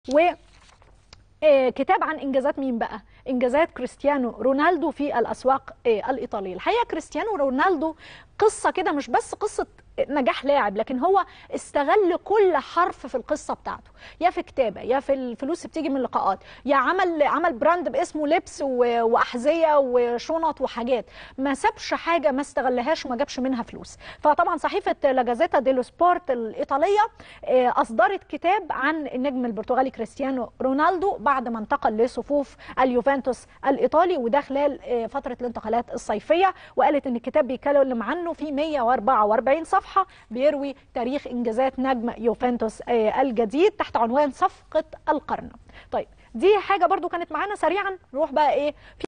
وكتاب عن انجازات مين بقى؟ انجازات كريستيانو رونالدو في الاسواق الايطاليه. الحقيقه كريستيانو رونالدو قصه كده، مش بس قصه نجاح لاعب، لكن هو استغل كل حرف في القصه بتاعته، يا في كتابه، يا في الفلوس بتيجي من اللقاءات، يا عمل براند باسمه لبس واحذيه وشنط وحاجات، ما سابش حاجه ما استغلهاش وما جابش منها فلوس. فطبعا صحيفه لا جازيتا ديلو سبورت الايطاليه اصدرت كتاب عن النجم البرتغالي كريستيانو رونالدو بعد ما انتقل لصفوف اليوفنتوس الايطالي، وده خلال فتره الانتقالات الصيفيه، وقالت ان الكتاب بيتكلم عنه في 144 صفحه بيروي تاريخ انجازات نجم يوفنتوس الجديد تحت عنوان صفقه القرن. طيب دي حاجه برضو كانت معانا سريعا، نروح بقى ايه